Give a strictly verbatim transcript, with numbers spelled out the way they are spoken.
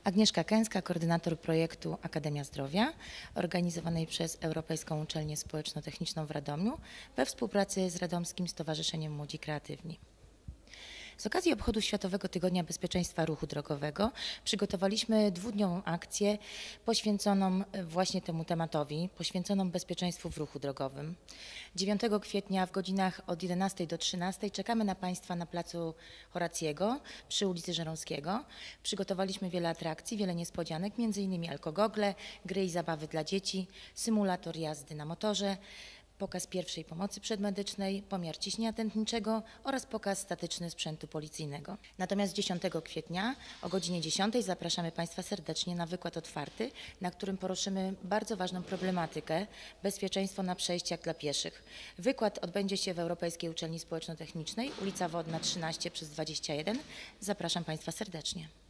Agnieszka Kęska, koordynator projektu Akademia Zdrowia, organizowanej przez Europejską Uczelnię Społeczno-Techniczną w Radomiu we współpracy z Radomskim Stowarzyszeniem Młodzi Kreatywni. Z okazji obchodu Światowego Tygodnia Bezpieczeństwa Ruchu Drogowego przygotowaliśmy dwudniową akcję poświęconą właśnie temu tematowi, poświęconą bezpieczeństwu w ruchu drogowym. dziewiątego kwietnia w godzinach od jedenastej do trzynastej czekamy na Państwa na placu Horacjego przy ulicy Żeromskiego. Przygotowaliśmy wiele atrakcji, wiele niespodzianek, między innymi alkogogle, gry i zabawy dla dzieci, symulator jazdy na motorze, pokaz pierwszej pomocy przedmedycznej, pomiar ciśnienia tętniczego oraz pokaz statyczny sprzętu policyjnego. Natomiast dziesiątego kwietnia o godzinie dziesiątej zapraszamy Państwa serdecznie na wykład otwarty, na którym poruszymy bardzo ważną problematykę bezpieczeństwo na przejściach dla pieszych. Wykład odbędzie się w Europejskiej Uczelni Społeczno-Technicznej, ulica Wodna trzynaście przez dwadzieścia jeden. Zapraszam Państwa serdecznie.